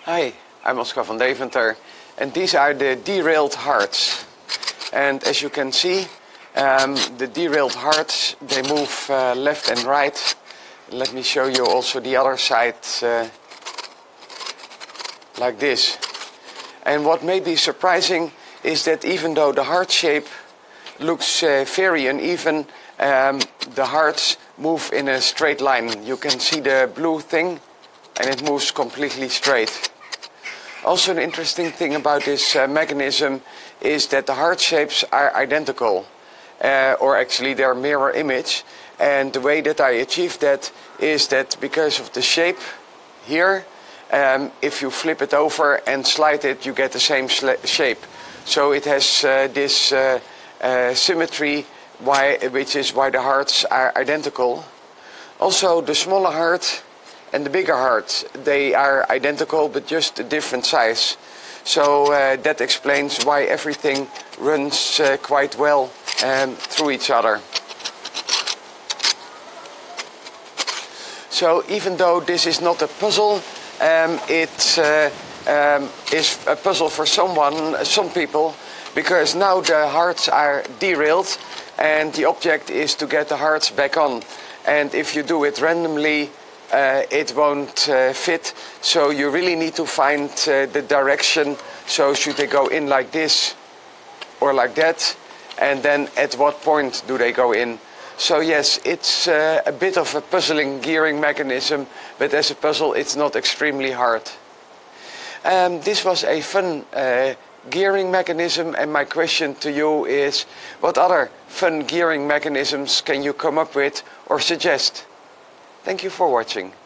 Hi, I'm Oscar van Deventer, and these are the derailed hearts. And as you can see, the derailed hearts, they move left and right. Let me show you also the other side, like this. And what may be surprising is that even though the heart shape looks very uneven, the hearts move in a straight line. You can see the blue thing, and it moves completely straight. Also, an interesting thing about this mechanism is that the heart shapes are identical, or actually they're mirror image. And the way that I achieve that is that because of the shape here, if you flip it over and slide it, you get the same shape. So it has this symmetry, which is why the hearts are identical. Also, the smaller heart and the bigger heart, they are identical but just a different size. So that explains why everything runs quite well through each other. So even though this is not a puzzle, it is a puzzle for some people, because now the hearts are derailed and the object is to get the hearts back on. And if you do it randomly, it won't fit, so you really need to find the direction. So should they go in like this or like that, and then at what point do they go in? So yes, it's a bit of a puzzling gearing mechanism, but as a puzzle it's not extremely hard. This was a fun gearing mechanism, and my question to you is, what other fun gearing mechanisms can you come up with or suggest? Thank you for watching.